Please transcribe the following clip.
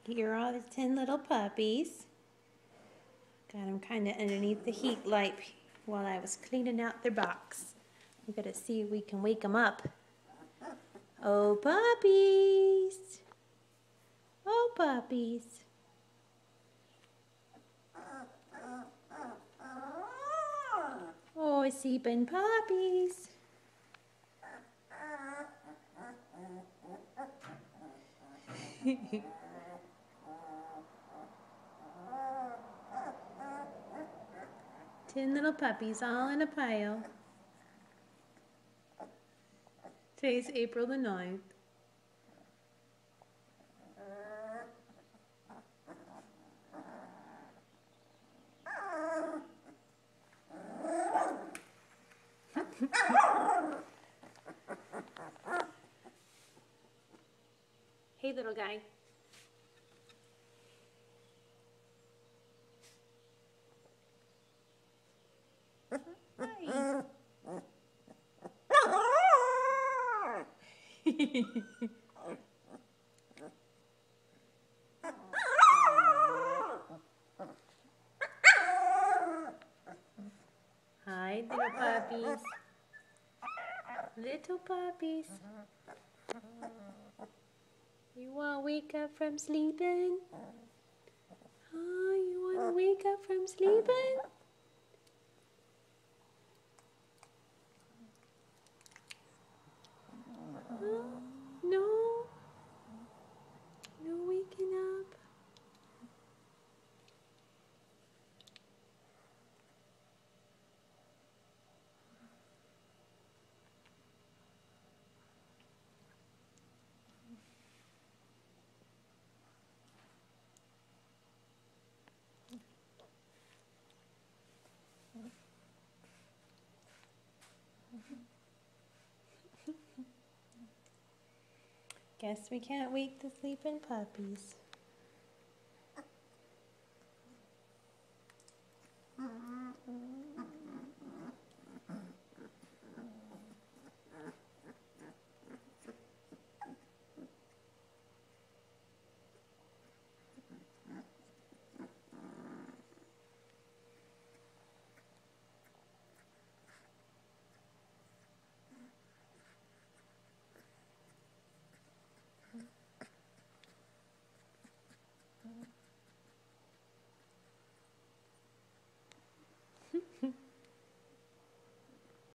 Here are all the 10 little puppies. Got them kind of underneath the heat light while I was cleaning out their box. We gotta see if we can wake them up. Oh, puppies! Oh, puppies! Oh, sleeping puppies! 10 little puppies all in a pile. Today's April the 9th. Hey, little guy. Hi. Hi, little puppies. Little puppies. You want to wake up from sleeping? Oh, you want to wake up from sleeping? Huh? No? No waking up? Guess we can't wake the sleeping puppies.